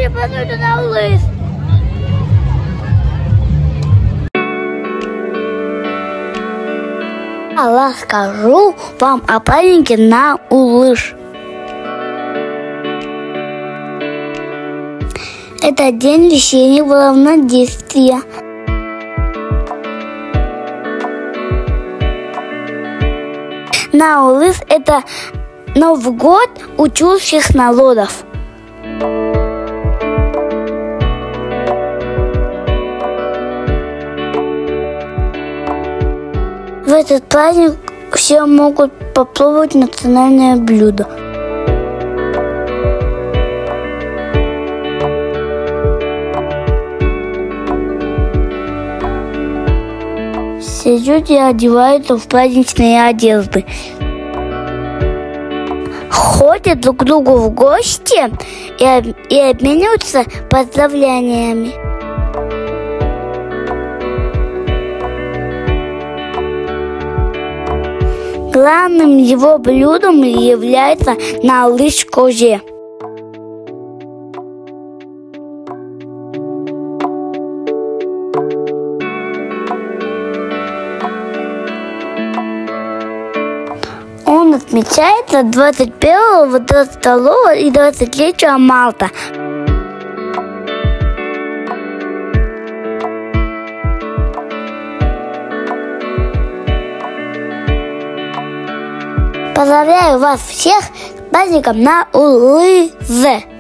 сегодня празднуют на Улыс. Я расскажу вам о празднике на Улыш. Это день весеннего равнодействия. На Улыс – это Новый год учущих народов. В этот праздник все могут попробовать национальное блюдо. Все люди одеваются в праздничные одежды. Ходят друг к другу в гости и обмениваются поздравлениями. Главным его блюдом является налыш козе. Он отмечается 21, 22 и 23 марта. Поздравляю вас всех с праздником на Улызе!